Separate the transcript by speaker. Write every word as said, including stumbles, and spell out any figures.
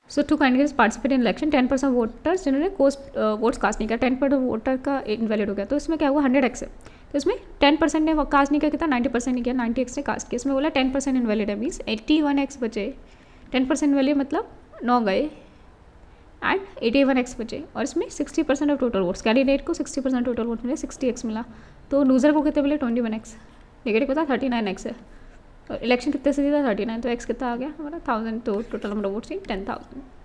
Speaker 1: So two candidates participate in election, ten percent voters जिन्होंने cast votes cast नहीं किया, ten percent voter का invalid हो गया, तो इसमें क्या हुआ, हंड्रेड एक्स है, तो इसमें टेन परसेंट ने कास्ट नहीं किया, कितना नाइन्टी परसेंट नहीं किया, नाइन्टी एक्स ने कास्ट किया, इसमें बोला टेन परसेंट इनवैलिड है, मीन्स एट्टी वन एक्स बचे, टेन परसेंट इनवैलिड मतलब नौ गए एंड एटी वन एक्स बचे, और इसमें sixty percent of total votes, candidate को सिक्सटी परसेंट टोटल वोट मिले, सिक्सटी एक्स मिला, तो लूजर को कितने मिले ट्वेंटी वन एक्स, नेगेटिव को था थर्टी नाइन एक्स है, तो इलेक्शन कितने से जीता थर्टी नाइन, तो एक्स कितना आ गया हमारा थाउजेंड, तो total number of votes ten thousand.